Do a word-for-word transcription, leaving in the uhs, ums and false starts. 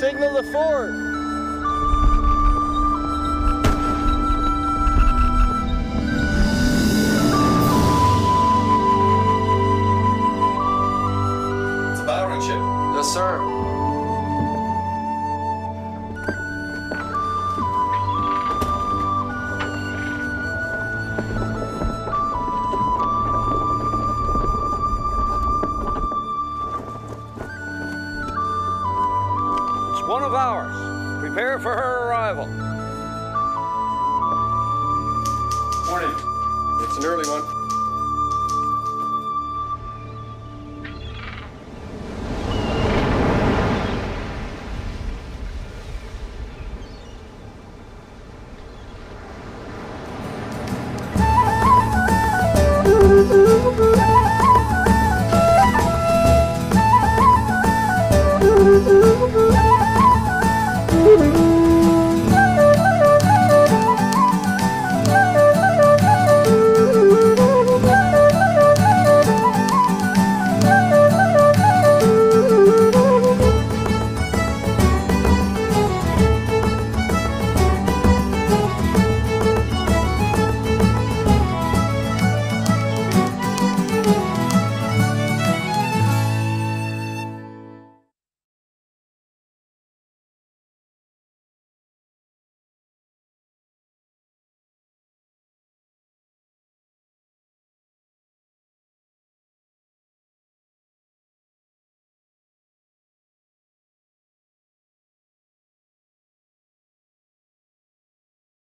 Signal the fort. It's a battering ship. Yes, sir. It's one of ours. Prepare for her arrival. Morning. It's an early one.